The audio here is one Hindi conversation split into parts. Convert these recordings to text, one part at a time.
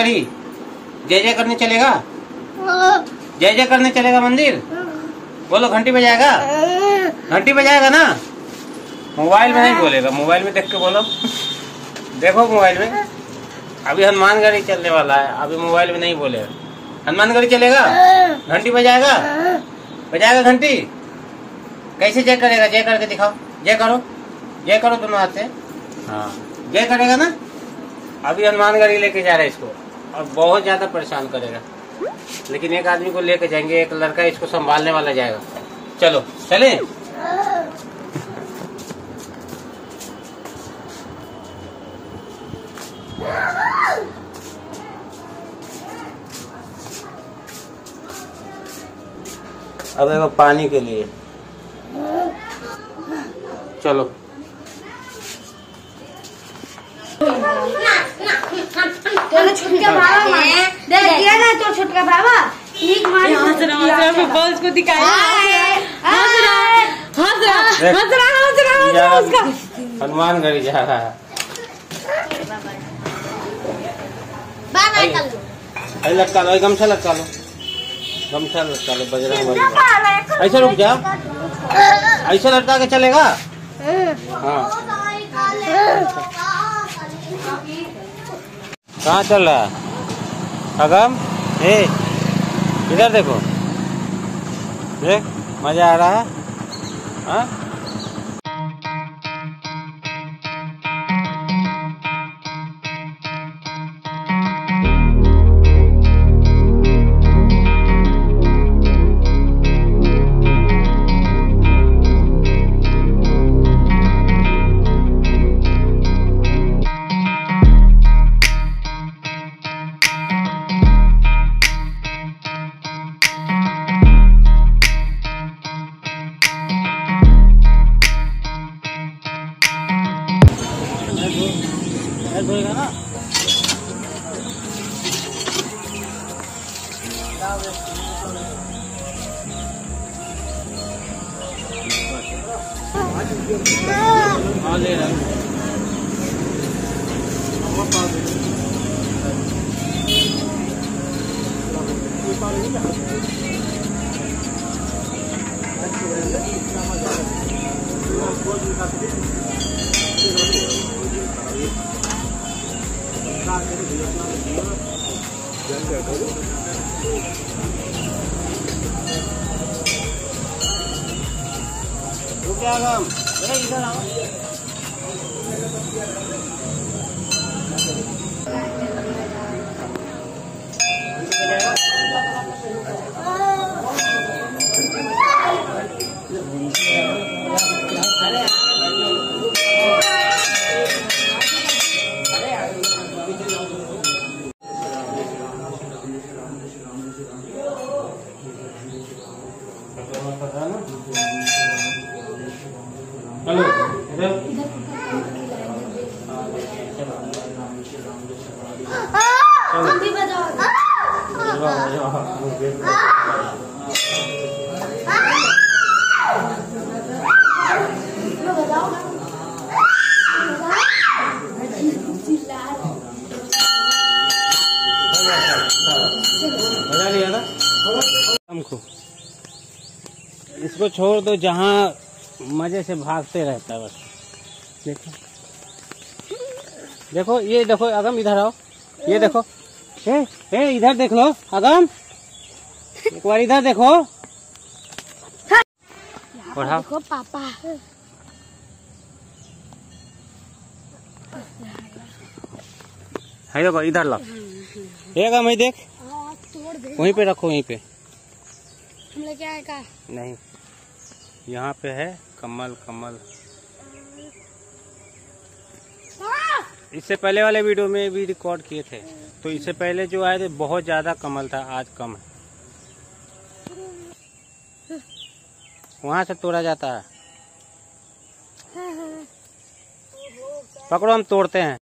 गढ़ी जय जय करने चलेगा? जय जय करने चलेगा मंदिर? बोलो घंटी बजाएगा? घंटी बजाएगा ना? मोबाइल में नहीं बोलेगा, मोबाइल में देख के बोलो। देखो मोबाइल में अभी हनुमानगढ़ी चलने वाला है, अभी मोबाइल में नहीं बोलेगा। हनुमानगढ़ी चलेगा? घंटी बजाएगा? बजाएगा घंटी? कैसे जय करेगा? जय करके दिखाओ, जय करो, जय करो दोनों हाथ से। हाँ जय करेगा ना? अभी हनुमानगढ़ी लेके जा रहे हैं इसको और बहुत ज्यादा परेशान करेगा, लेकिन एक आदमी को लेके जाएंगे, एक लड़का इसको संभालने वाला जाएगा। चलो चले। अब देखो पानी के लिए चलो। छुटका बाबा देख दिया ना, तो छुटका बाबा ठीक मार बॉल्स को दिखाया। हनुमानगढ़ी जा रहा है। लटका लो, गमछा लटका लो, गमछा लटका लो बजरंग। ऐसा रुक जा, ऐसा लटका के चलेगा? हाँ कहाँ चल रहा है अगम? इधर देखो, देख मजा आ रहा है। हाँ धोएगा ना? हाँ ले रहा हूँ। क्या काम? इधर आओ। हेलो इधर बजा लिया ना हमको। इसको छोड़ दो, जहाँ मजे से भागते रहता है बस। देखो देखो, ये देखो अगम इधर आओ, ये देखो, इधर देख लो अगम, एक बार इधर देखो। देखो पापा, है देखो इधर लो, अगम ही देख, वहीं पे रखो, वहीं पे। हम लेके आए का? नहीं, यहाँ पे है कमल। कमल इससे पहले वाले वीडियो में भी रिकॉर्ड किए थे, तो इससे पहले जो आए थे बहुत ज्यादा कमल था, आज कम है। वहां से तोड़ा जाता है। पकड़ो, हम तोड़ते हैं।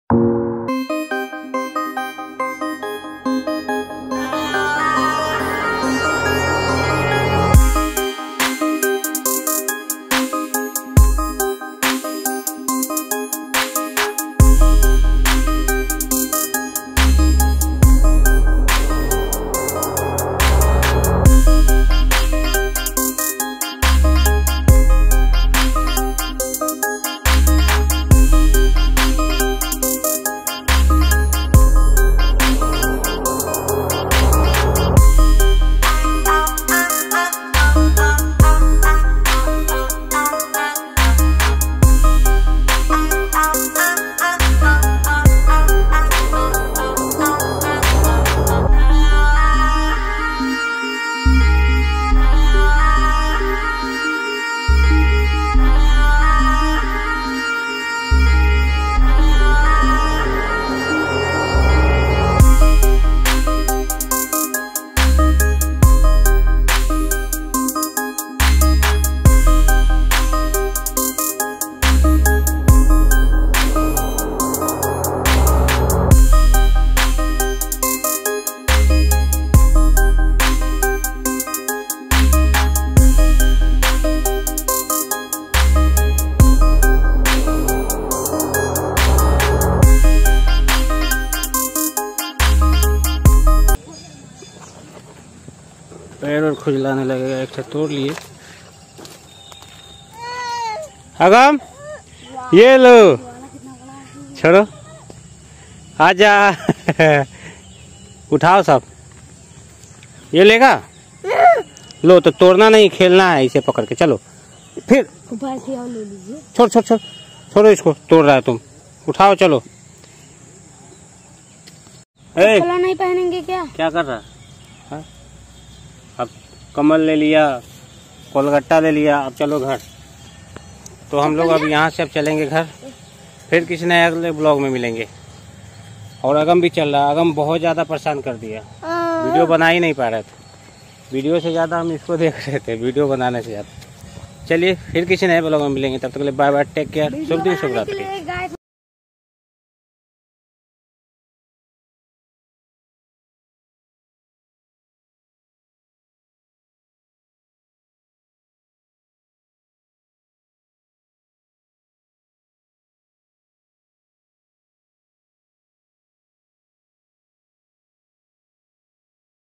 खुजलाने लगेगा। एक से तोड़ लिए। अगम ये लो, छोड़ो, आजा। उठाओ सब, ये लेगा। लो तो तोड़ना नहीं, खेलना है इसे पकड़ के। चलो फिर ले लीजिए। छोड़ छोड़ छोड़ छोड़ो इसको, तोड़ रहा है तुम। उठाओ चलो। चप्पल नहीं पहनेंगे क्या? क्या कर रहा है? अब कमल ले लिया, कोलगट्टा ले लिया, अब चलो घर। तो हम लोग अब यहाँ से अब चलेंगे घर। फिर किसी नए अगले ब्लॉग में मिलेंगे। और अगम भी चल रहा। अगम बहुत ज़्यादा परेशान कर दिया, वीडियो बना ही नहीं पा रहे थे। वीडियो से ज़्यादा हम इसको देख रहे थे, वीडियो बनाने से ज़्यादा। चलिए फिर किसी नए ब्लॉग में मिलेंगे। तब तक के लिए बाय बाय, टेक केयर, शुभ दिन शुभ रात्रि।